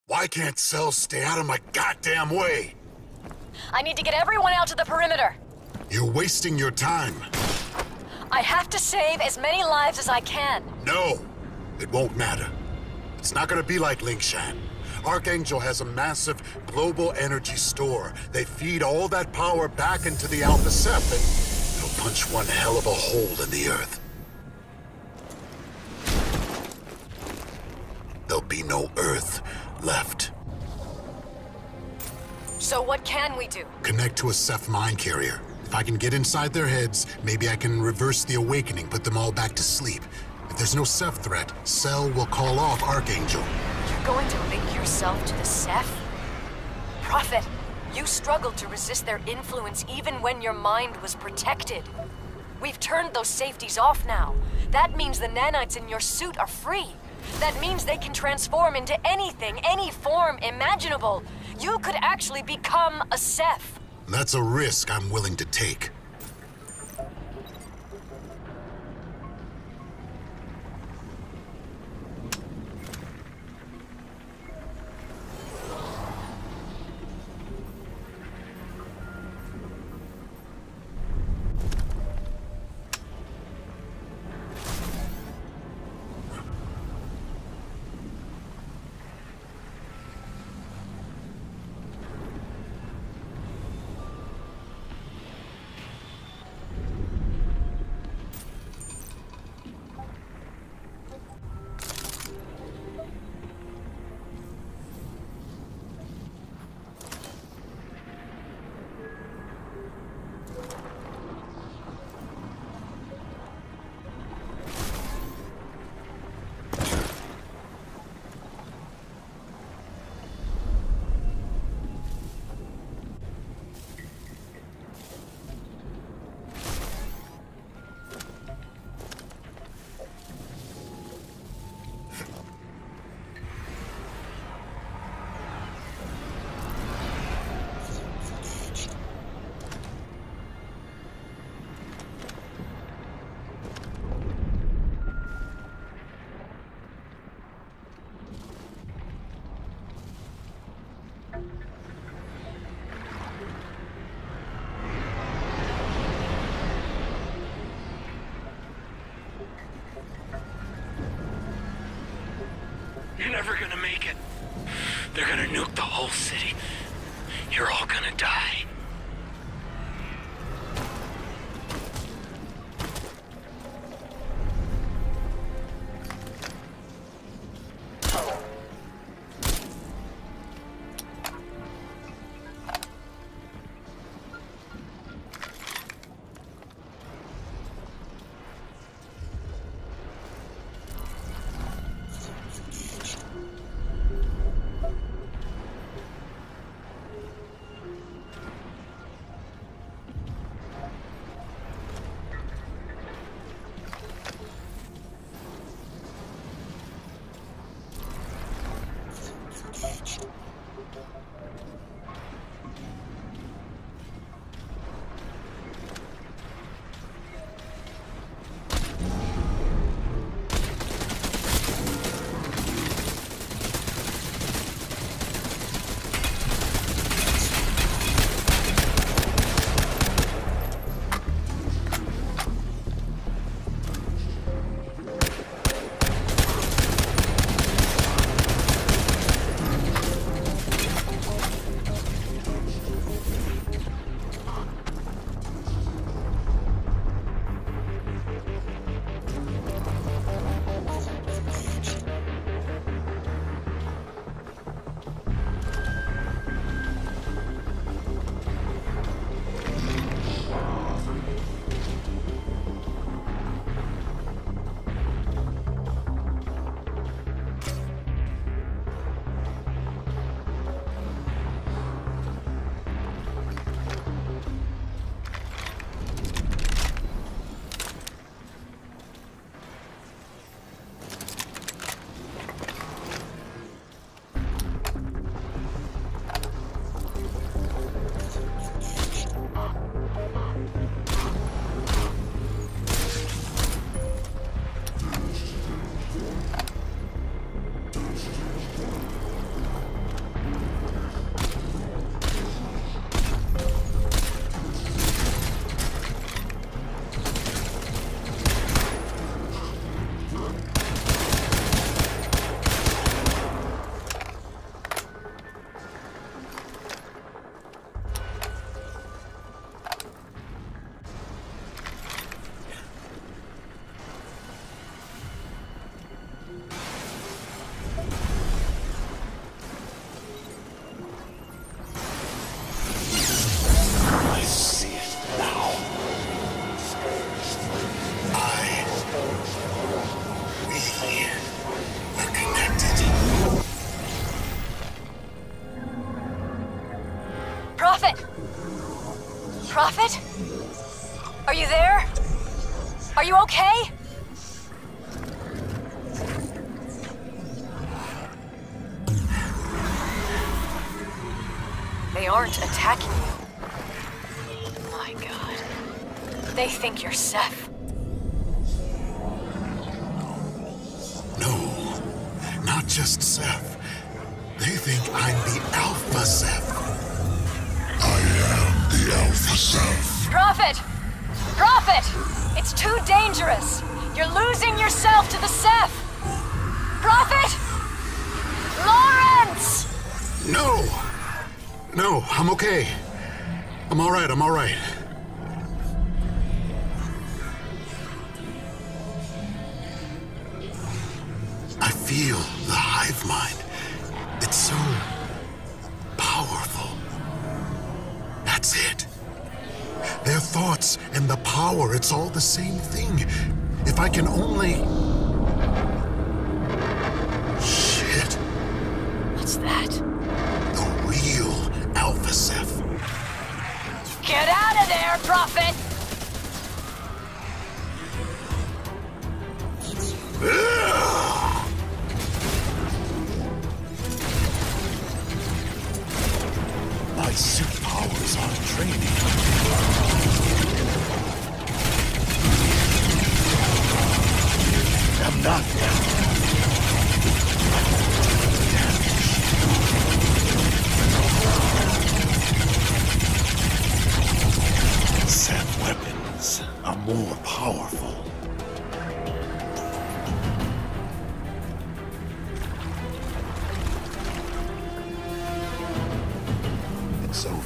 Why can't Cell stay out of my goddamn way? I need to get everyone out to the perimeter. You're wasting your time. I have to save as many lives as I can. No, it won't matter. It's not gonna be like Lingshan. Archangel has a massive global energy store. They feed all that power back into the Alpha Ceph, and it'll punch one hell of a hole in the Earth. There'll be no Earth left. So what can we do? Connect to a Ceph mine carrier. If I can get inside their heads, maybe I can reverse the awakening, put them all back to sleep. If there's no Ceph threat, Cell will call off Archangel. You're going to link yourself to the Ceph? Prophet, you struggled to resist their influence even when your mind was protected. We've turned those safeties off now. That means the nanites in your suit are free. That means they can transform into anything, any form imaginable. You could actually become a Ceph. That's a risk I'm willing to take. You're never gonna make it. They're gonna nuke the whole city. You're all gonna die. Prophet? Are you there? Are you okay? They aren't attacking you. My God. They think you're Seth. No, not just Seth. They think I'm the Alpha Seth. I am the Alpha Seth. Prophet! Prophet! It's too dangerous. You're losing yourself to the Seth. Prophet! Lawrence! No! No, I'm okay. I'm all right, I'm all right. I feel the hive mind. It's so powerful. That's it. Their thoughts and the power, it's all the same thing. If I can only... Shit. What's that? The real Alpha Seth. Get out of there, Prophet! My suit powers aren't training. I'm not down. Seth weapons are more powerful. It's over.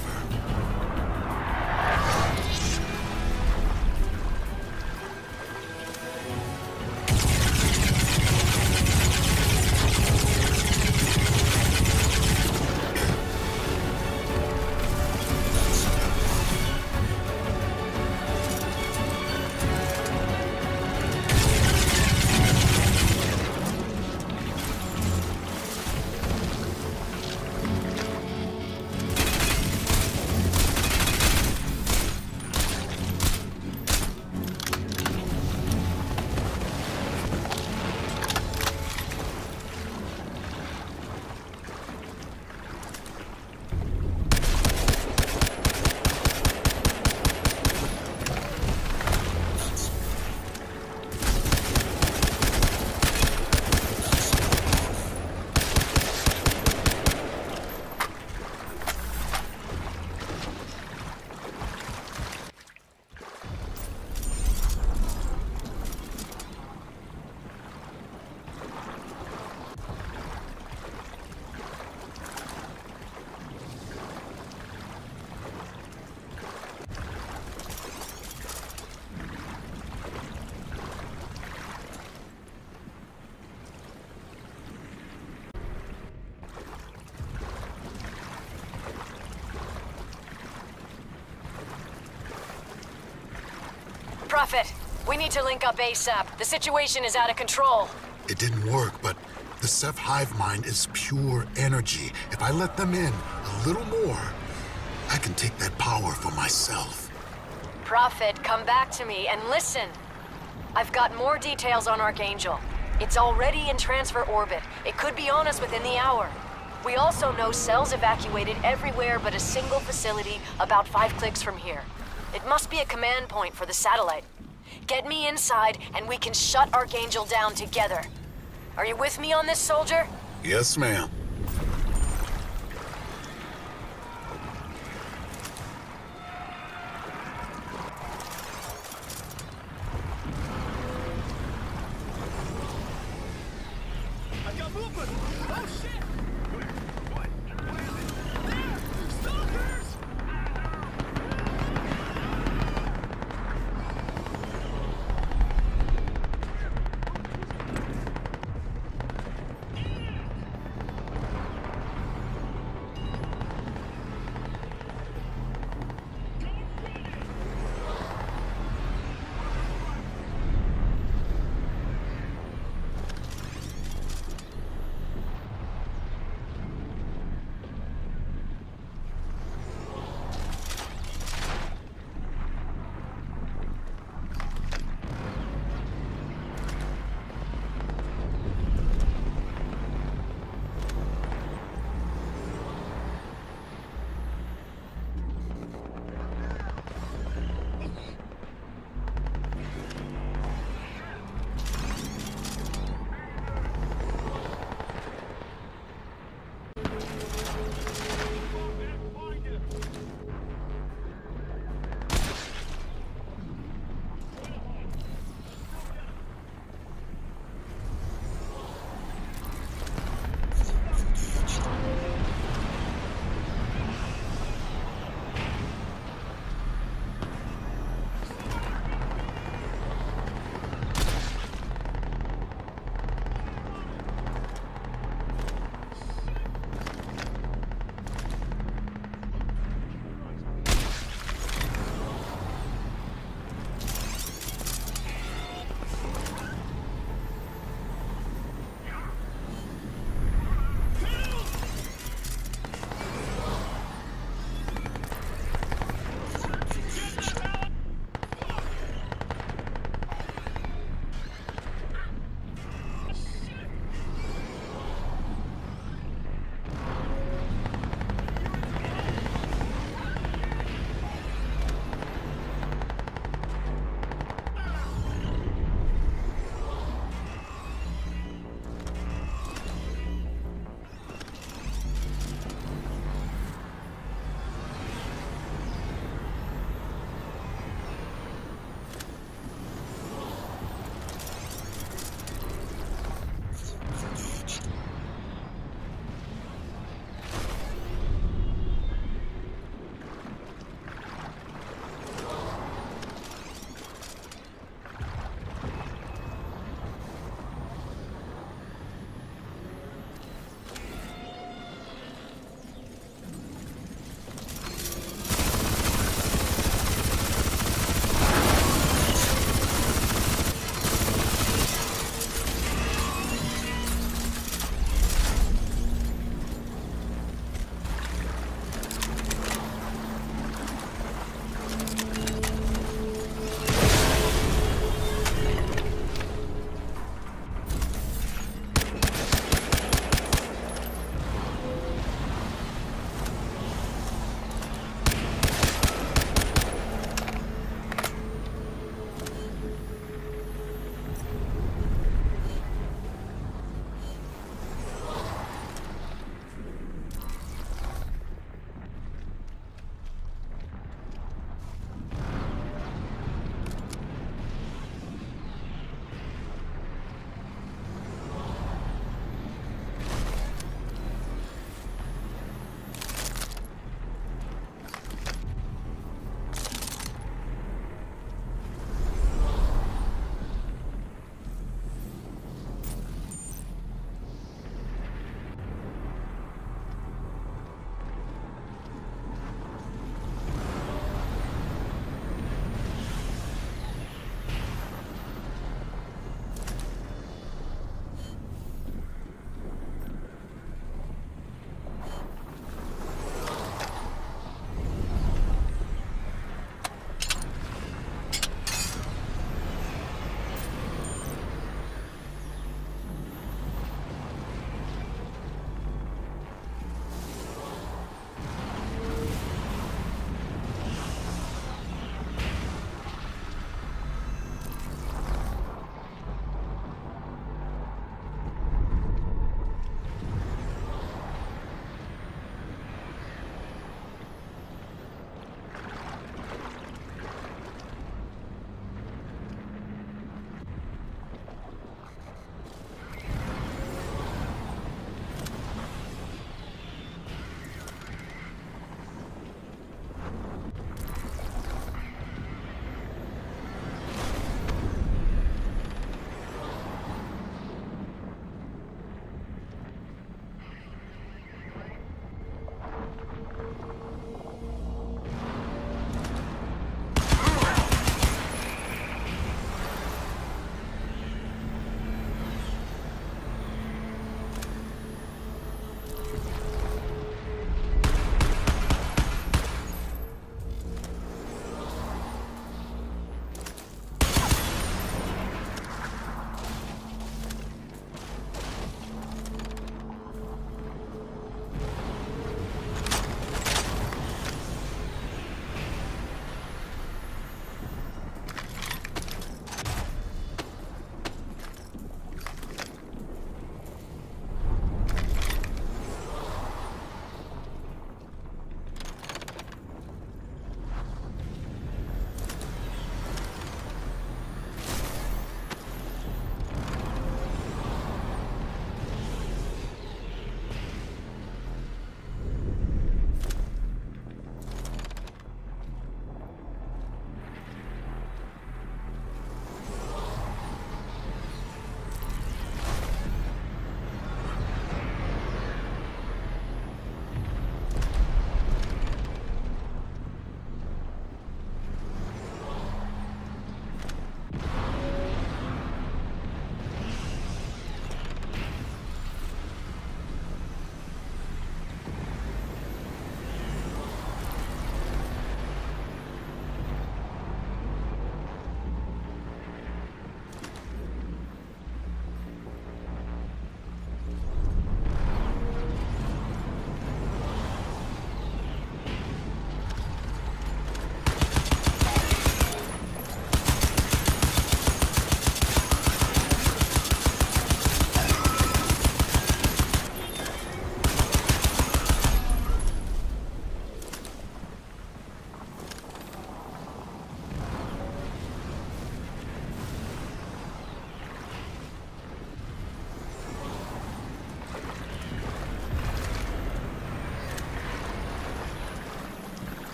Prophet, we need to link up ASAP. The situation is out of control. It didn't work, but the Seth hive mind is pure energy. If I let them in a little more, I can take that power for myself. Prophet, come back to me and listen. I've got more details on Archangel. It's already in transfer orbit. It could be on us within the hour. We also know cells evacuated everywhere but a single facility about 5 clicks from here. It must be a command point for the satellite. Get me inside and we can shut Archangel down together. Are you with me on this, soldier? Yes, ma'am. I got movement! Oh shit! What? What is it? There! Stalkers!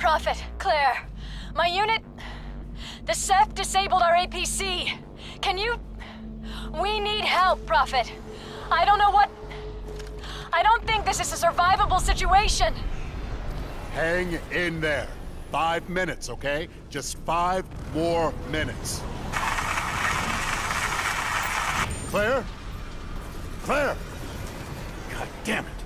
Prophet, Claire. My unit... The Ceph disabled our APC. Can you... We need help, Prophet. I don't know what... I don't think this is a survivable situation. Hang in there. 5 minutes, okay? Just 5 more minutes. Claire? Claire! God damn it.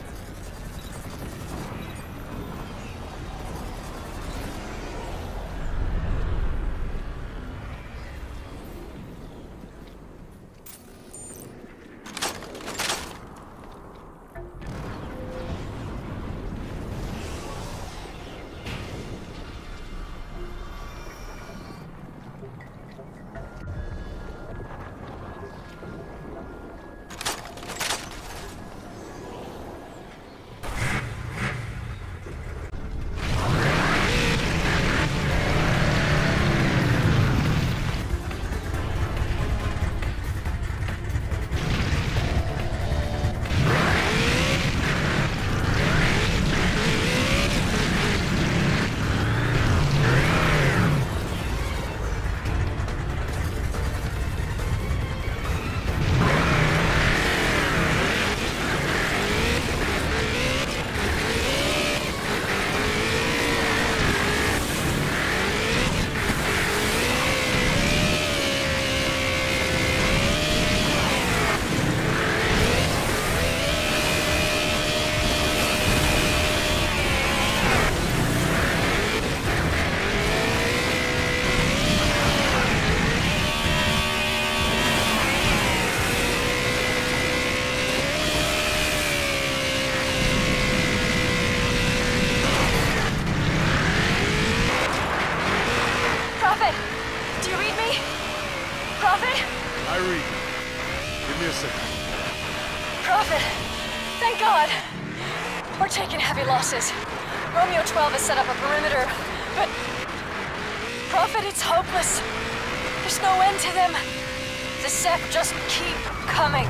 Romeo 12 has set up a perimeter, but... Prophet, it's hopeless. There's no end to them. The Ceph just keep coming.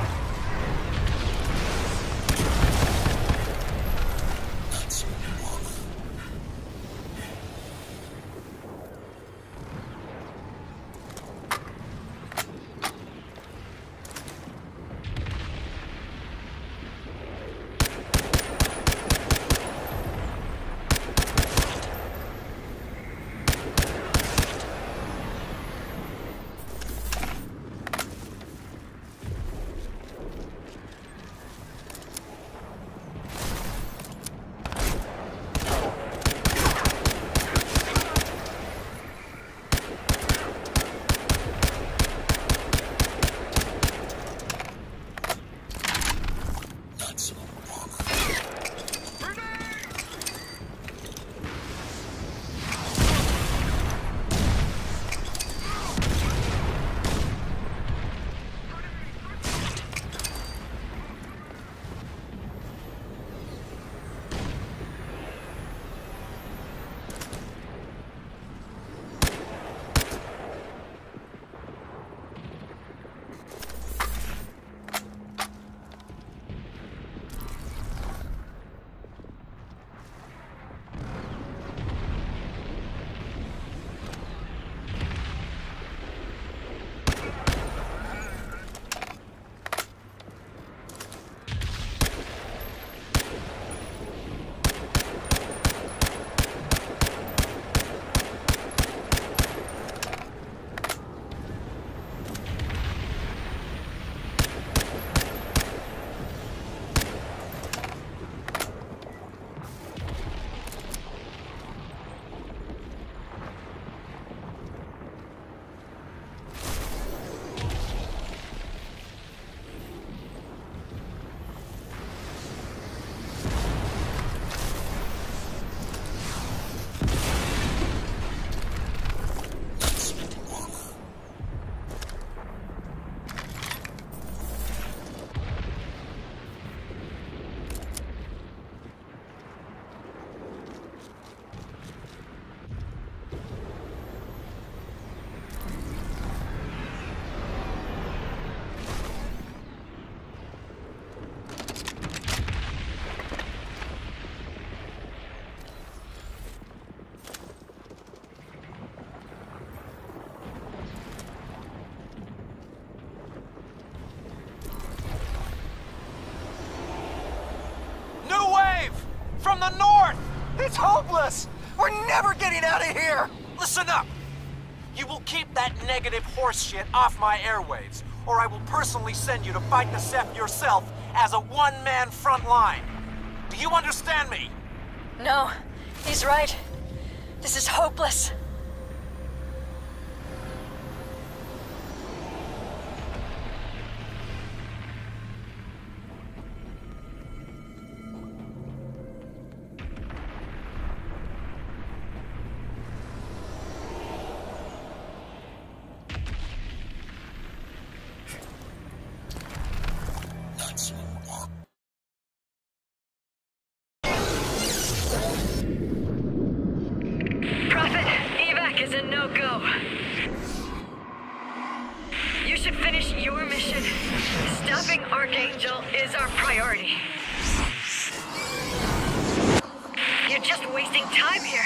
We're never getting out of here! Listen up! You will keep that negative horse shit off my airwaves, or I will personally send you to fight the Ceph yourself as a one-man front line. Do you understand me? No, he's right. This is hopeless. Prophet, evac is a no-go. You should finish your mission. Stopping Archangel is our priority. You're just wasting time here.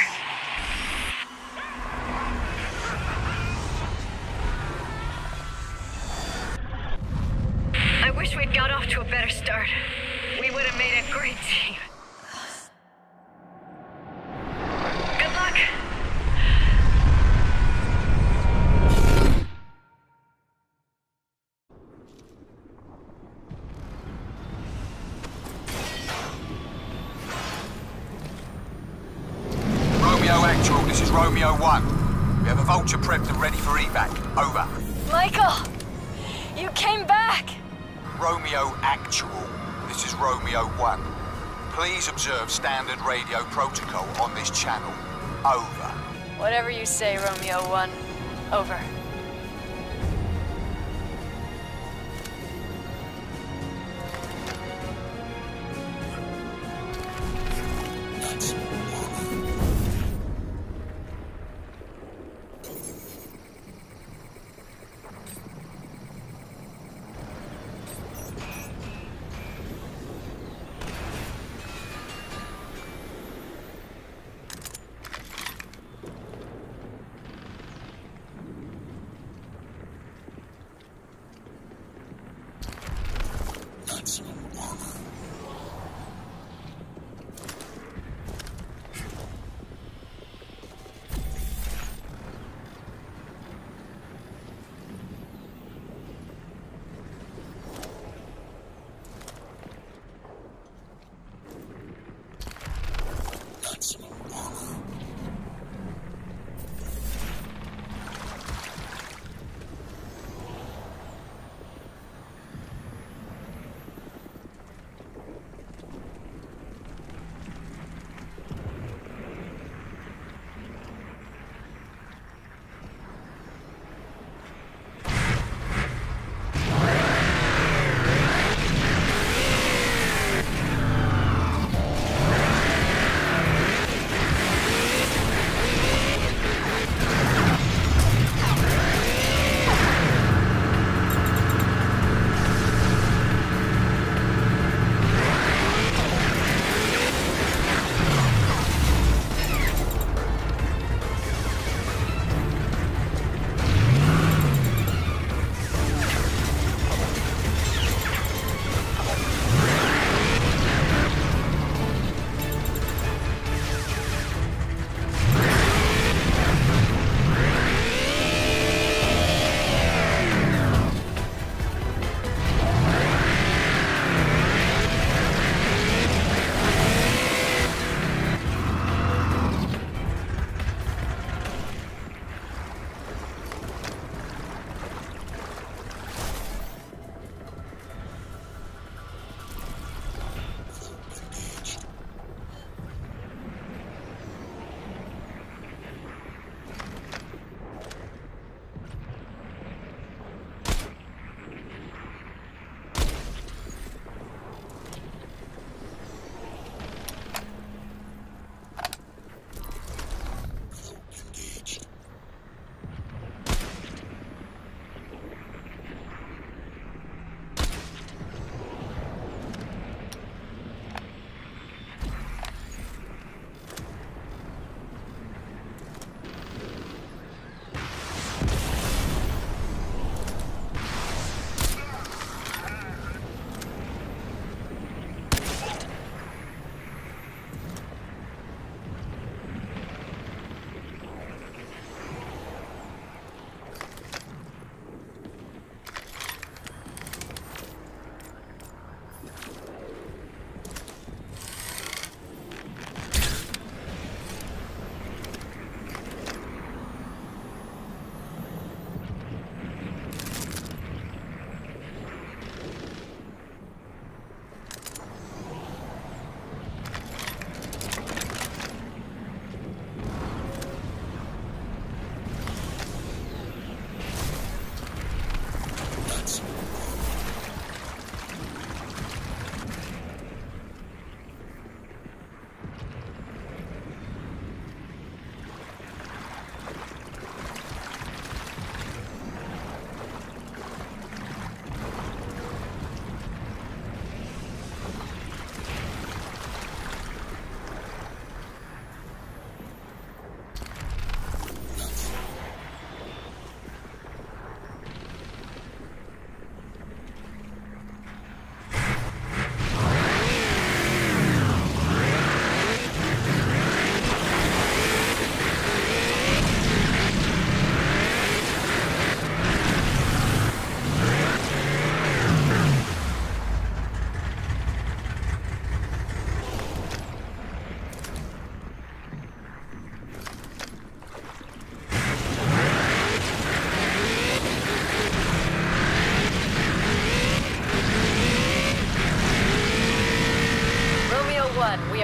I wish we'd got off to a better start. We would have made a great team. Good luck. Romeo Actual, this is Romeo 1. We have a Vulture prepped and ready for evac. Over. Michael! You came back! Romeo Actual, this is Romeo 1. Please observe standard radio protocol on this channel. Over. Whatever you say, Romeo 1. Over.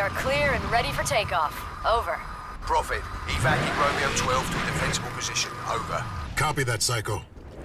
are clear and ready for takeoff. Over. Prophet, evac Romeo 12 to a defensible position. Over. Copy that, Psycho.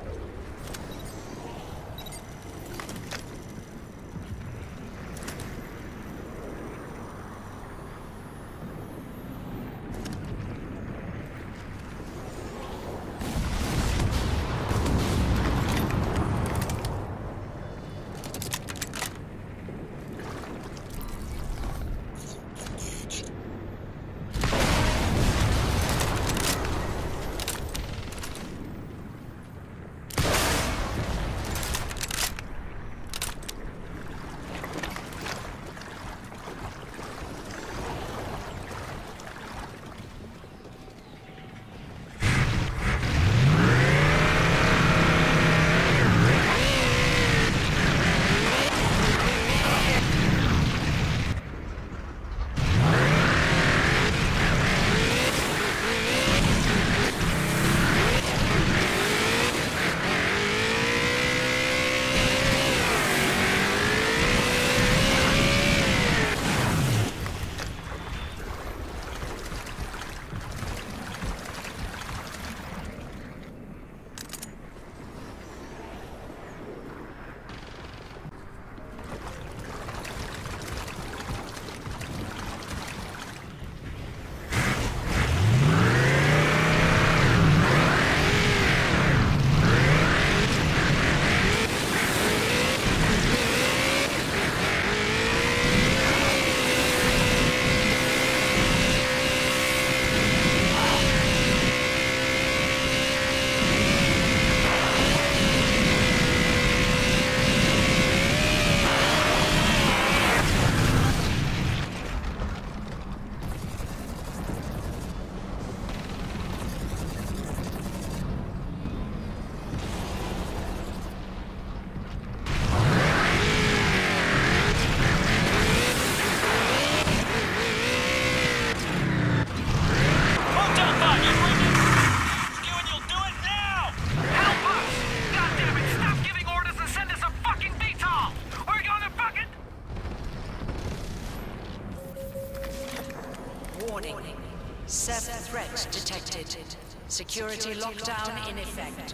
Seventh threat detected. Security lockdown in effect.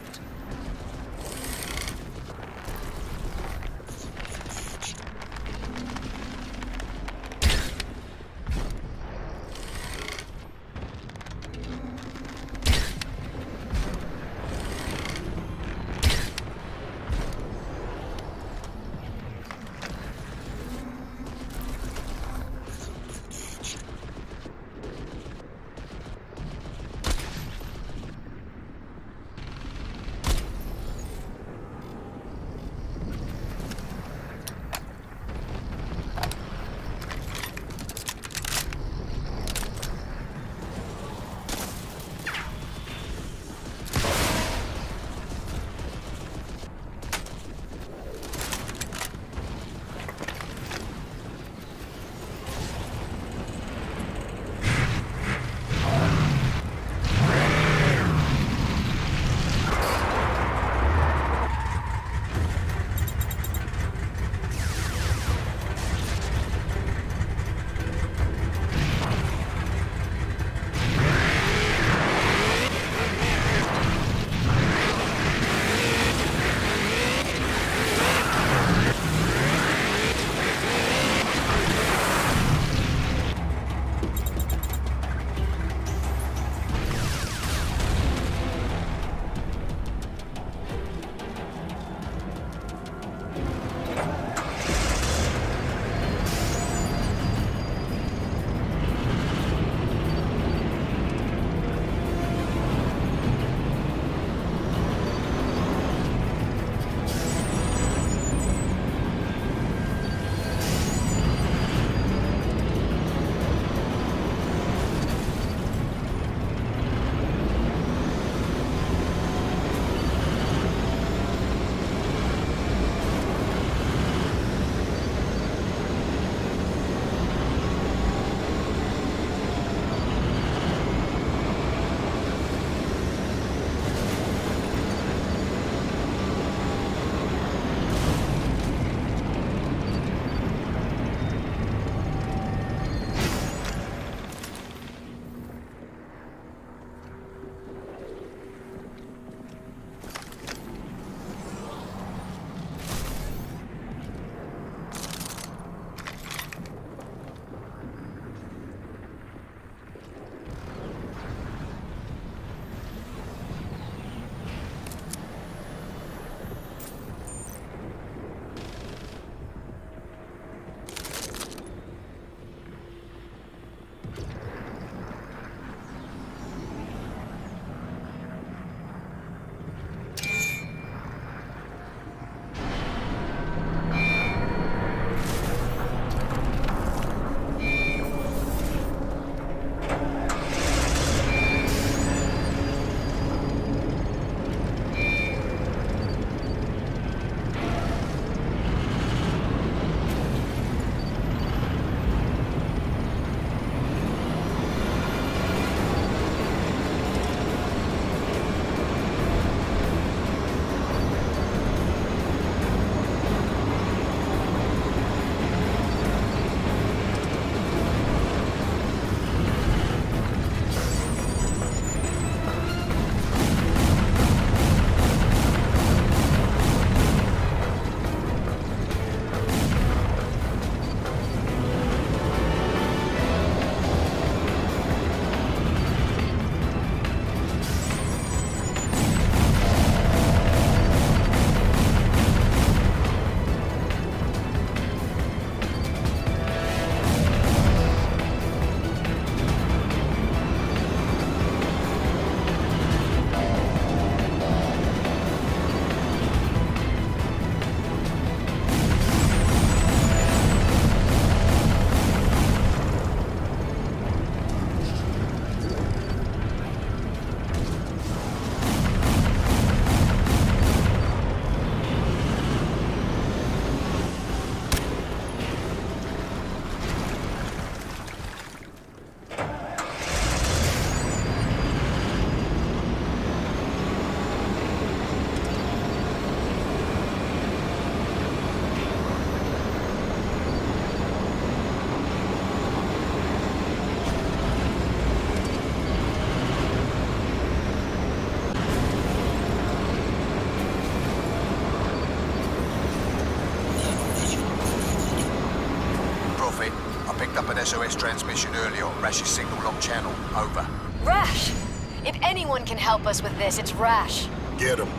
wireless transmission earlier on Rash's signal lock channel. Over. Rash! If anyone can help us with this, it's Rash. Get him.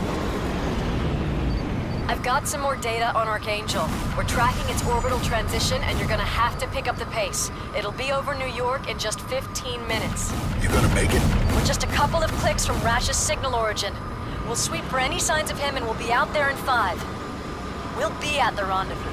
I've got some more data on Archangel. We're tracking its orbital transition, and you're gonna have to pick up the pace. It'll be over New York in just 15 minutes. You gonna make it? We're just a couple of clicks from Rash's signal origin. We'll sweep for any signs of him, and we'll be out there in 5. We'll be at the rendezvous.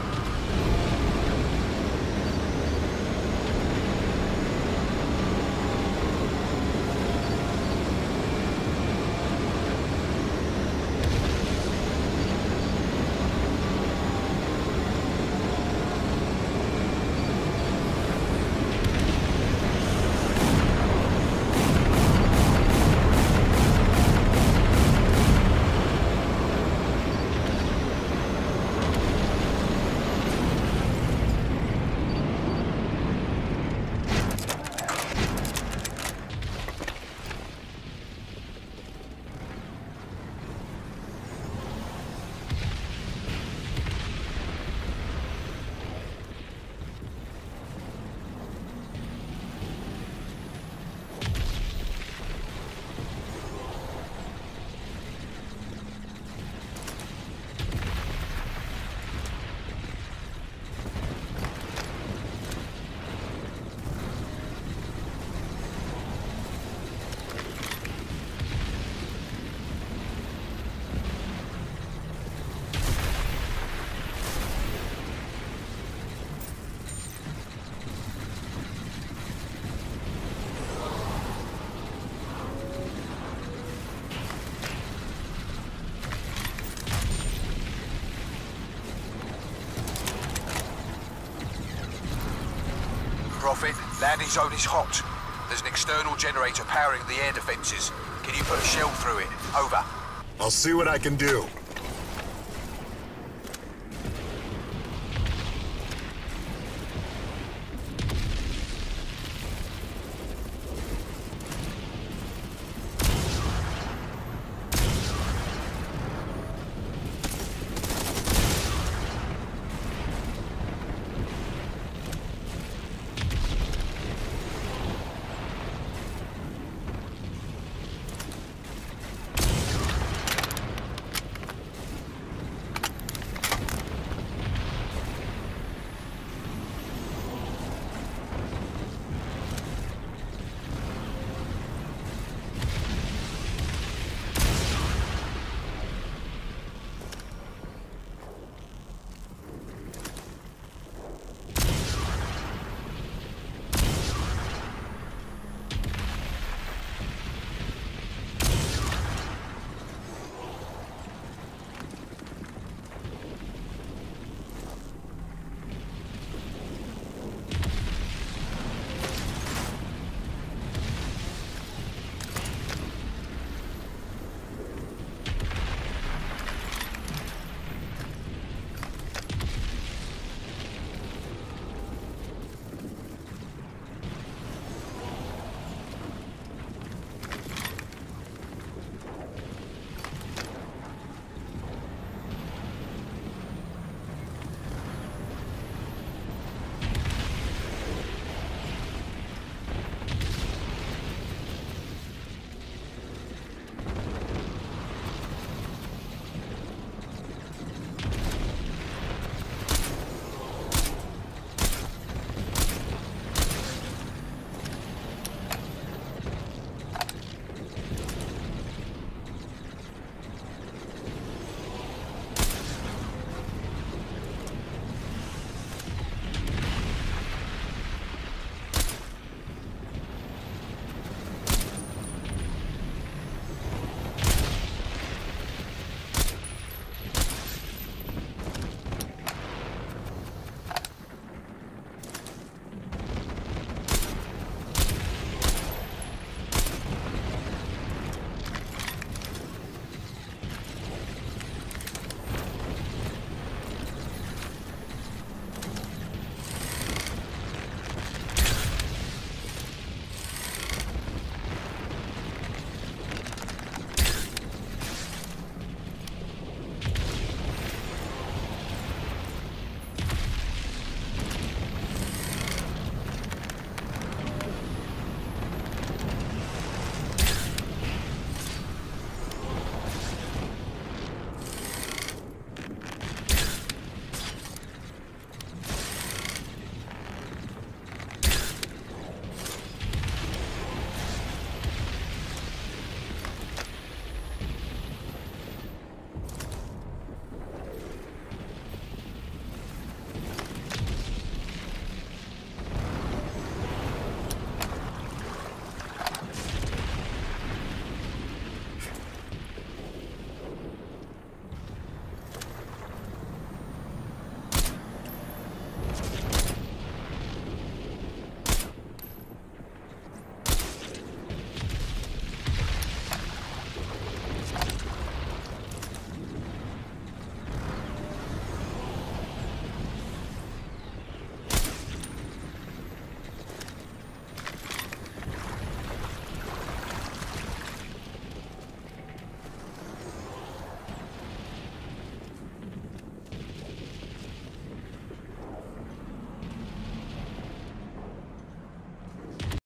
Prophet, landing zone is hot. There's an external generator powering the air defenses. Can you put a shell through it? Over. I'll see what I can do.